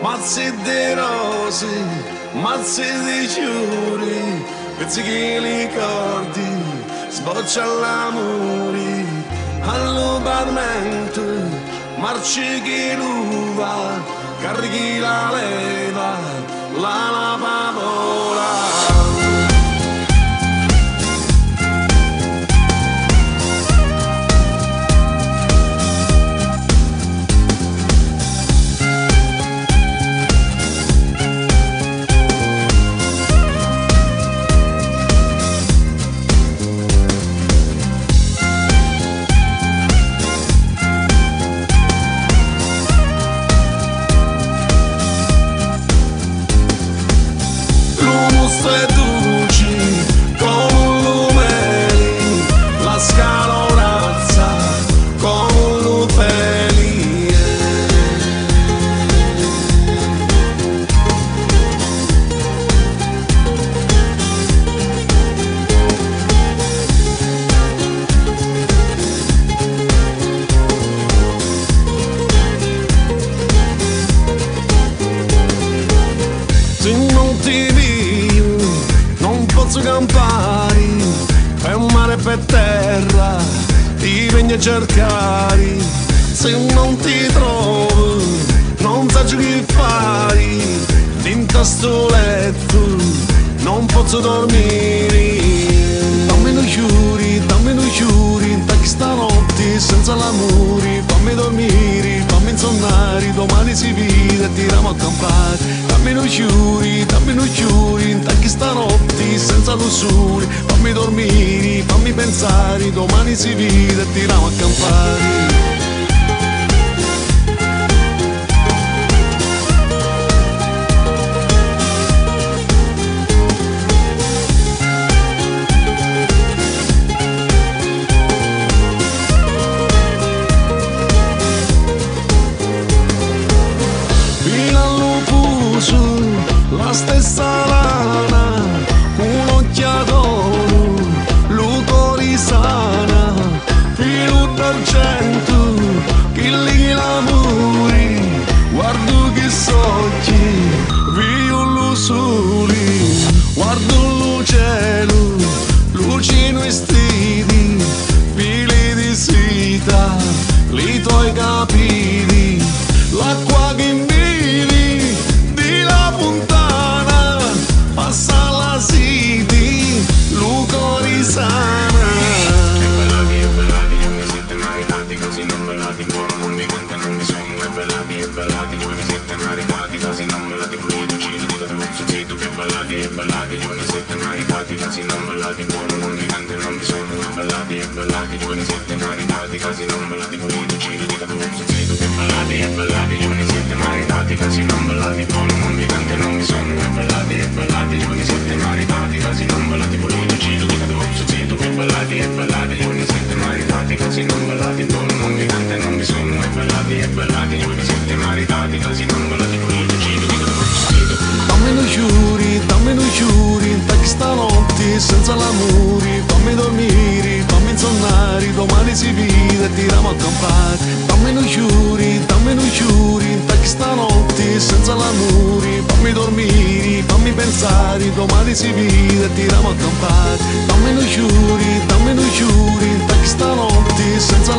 mazzi di rose, mazzi di fiori, pezzichi ricordi, sboccia l'amore, all'ubarmente, marci chi l'uva, carichi la leva, la pavola. Campari, è un mare per terra, ti vengo a cercare, se non ti trovo, non sai che fare, dentro sto letto, non posso dormire, dammi lo giuri, da che stanotte senza l'amore, fammi dormire, fammi insonnare, domani si vede e tiriamo a campare, dammi lo giuri, da che stanotte senza lussuria, fammi dormire, fammi pensare, domani si vede e tiriamo a campare. La stessa lana, un occhiato, l'utori sana, filo d'argento, che lighi l'amore, guardo che soggi, violo soli, guardo il cielo, lucino e stidi, fili di seta, li tuoi capiti, l'acqua che invivi, di la fontana, passa la siti, lucori sana. È bellati, io mi siete maritati, così non bellati, buono non mi canta, non mi sono, è bellati, io mi siete maritati, così non bellati, pulito, cielo, di tutto un zitto, che bellati, io mi siete maritati, così non bellati, buono non mi canta, non mi sono, è bellati, io mi siete maritati, così non bellati, pulito, cielo, di tutto un zitto, che bellati, io mi siete maritati, così non bellati, buono non mi canta, non mi sono, è bellati, io mi siete maritati, così non bellati, pulito, cielo, di tutto un zitto, che bellati, io mi siete maritati, così non bellati, buono non mi canta, non mi sono, è bellati, io mi siete maritati, così non bellati, pulito, cielo, di tutto un zitto. Dammi lo giuri, da che stanotte senza l'amore, fammi dormire, fammi insonnare, domani si vede e tiriamo a campare. Dammi lo giuri, da che stanotte senza l'amore, fammi dormire, fammi pensare, domani si vede e tiriamo a campare. Dammi lo giuri, da che stanotte senza